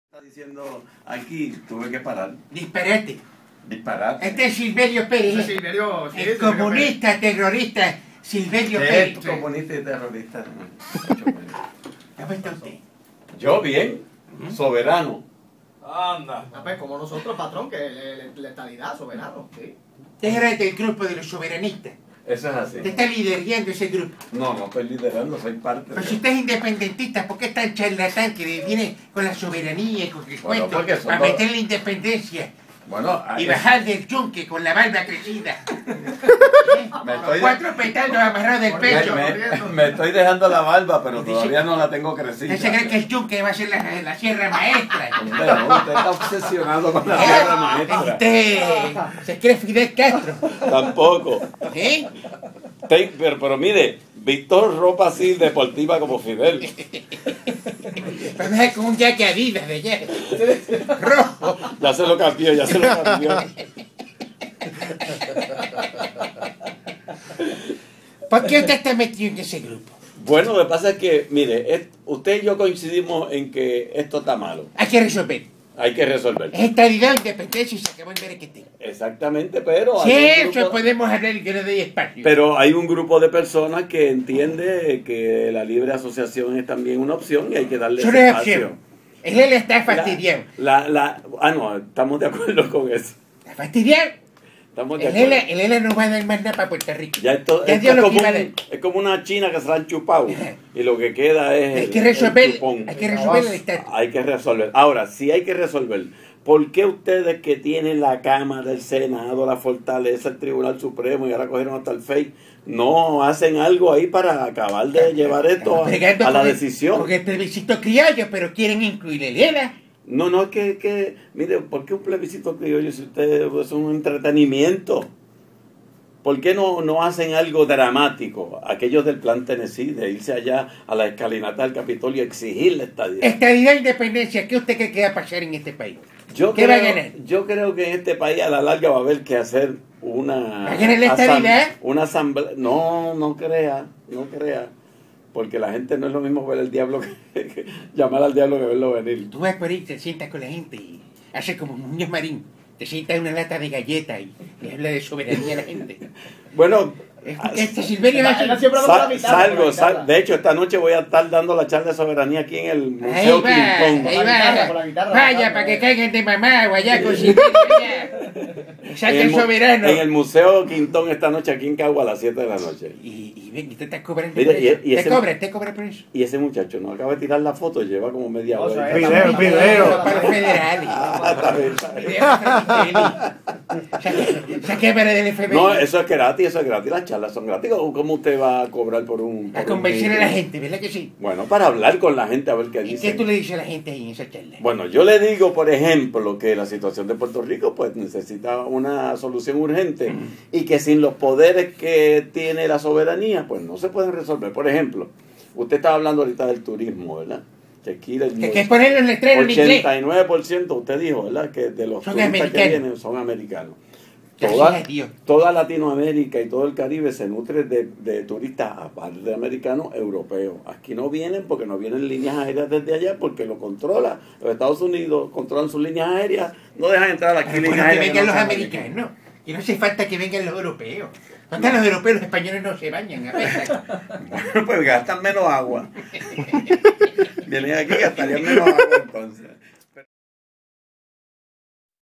Está diciendo aquí, tuve que parar. Disparate. Disparar. Este es Silverio Pérez. Ese Silverio, sí, el comunista, terrorista, Silverio Pérez. Comunista y terrorista. ¿Cómo está usted? Yo bien, soberano. Anda. Pues como nosotros, patrón, que la estadidad, soberano, sí. Usted era del grupo de los soberanistas. Eso es así. Usted está liderando ese grupo. No estoy liderando, soy parte Pero si usted es independentista, ¿por qué es tan charlatán que viene con la soberanía y con el Bueno, cuento porque son para dos- meter la independencia Bueno, y bajar del yunque con la barba crecida? Me Con estoy- 4 petales amarrados del pecho. me estoy dejando la barba, pero todavía no la tengo crecida. ¿Usted se cree que el yunque va a ser la sierra maestra? Hombre, no, usted está obsesionado con la tierra maestra. Usted se cree Fidel Castro. Tampoco. ¿Eh? Pero mire, Víctor ropa así deportiva como Fidel. Pero no es con un jaque Adidas de allá. Rojo. Ya se lo cambió, ya se lo cambió. ¿Por qué usted está metido en ese grupo? Bueno, lo que pasa es que, mire, usted y yo coincidimos en que esto está malo. Hay que resolver. Hay que resolver. Es estadidad, independencia y se acabó el berequete. Exactamente, pero Si hay un eso grupo, podemos hablar y que no doy espacio. pero hay un grupo de personas que entiende que la libre asociación es también una opción y hay que darle Eso no ese es espacio. opción. Él está fastidiado. No, estamos de acuerdo con eso. ¿Está fastidiado? Estamos de acuerdo. El no va a dar más nada para Puerto Rico. Ya esto Ya es dio lo como que iba a dar. es como una china que se la han chupado y lo que queda es Hay que el resolver, chupón. hay que resolver el estatus. Hay que resolver. Ahora, si hay que resolver, ¿por qué ustedes que tienen la Cámara, el Senado, la Fortaleza, el Tribunal Supremo y ahora cogieron hasta el FEI, no hacen algo ahí para acabar de llevar esto Pegando a la con decisión? Porque el plebiscito criollo, pero quieren incluir el ELA. No, es que, mire, ¿por qué un plebiscito criollo si ustedes es un entretenimiento? ¿Por qué no hacen algo dramático? Aquellos del Plan Tennessee, de irse allá a la escalinata del Capitolio y exigir la estadía. Estadidad, independencia, ¿qué usted cree que va a pasar en este país? Yo ¿Qué va a ganar? Yo creo que en este país a la larga va a haber que hacer una... ¿Va a ganar la estadidad? Una asamblea. No crea. Porque la gente no es lo mismo ver el diablo que llamar al diablo que verlo venir. Tú vas por ahí, te sientas con la gente y haces como Muñoz Marín. Te sientas en una lata de galletas y le habla de soberanía a la gente. Bueno, Es porque este Silverio va a Él ser... siempre habla por la mitad, salgo. De hecho, esta noche voy a estar dando la charla de soberanía aquí en el Ahí Museo va, Quintón. ahí Con la guitarra, va. con la guitarra, Vaya, cantando, para que caigan de mamá o allá con Silverio allá. Salga el soberano. En el Museo Quintón esta noche aquí en Cagua a las 7 de la noche. Y ven, y te estás cobrando Mira, por eso. y ese- Te cobra por eso. Y ese muchacho no acaba de tirar la foto, lleva como media O sea, hora. Video. Para los federales. Está bien, está bien. Saqué para del FBI. No, eso es gratis, las charlas son gratis. ¿Cómo usted va a cobrar por un... A por un convencer a la meeting? gente, ¿verdad que sí? Bueno, para hablar con la gente a ver qué ¿Y dice. qué tú le dices a la gente ahí en esa charla? Bueno, yo le digo, por ejemplo, que la situación de Puerto Rico pues necesita una solución urgente y que sin los poderes que tiene la soberanía, pues no se pueden resolver. Por ejemplo, usted estaba hablando ahorita del turismo, ¿verdad? Que aquí Que ponerlo en el letrero en inglés. 89% usted dijo, ¿verdad? Que de los Son turistas que americanos. vienen son americanos. Gracias a Dios. Toda Latinoamérica y todo el Caribe se nutre de turistas, aparte de americanos, europeos. Aquí no vienen porque no vienen líneas aéreas desde allá porque lo controla. Los Estados Unidos controlan sus líneas aéreas, no dejan entrar aquí Pero líneas bueno, que aéreas. vengan no los sean americanos. Y no hace falta que vengan los europeos. Cuando están los europeos, los españoles no se bañan. Apenas. Bueno, pues gastan menos agua. Vienen aquí y gastarían menos agua entonces.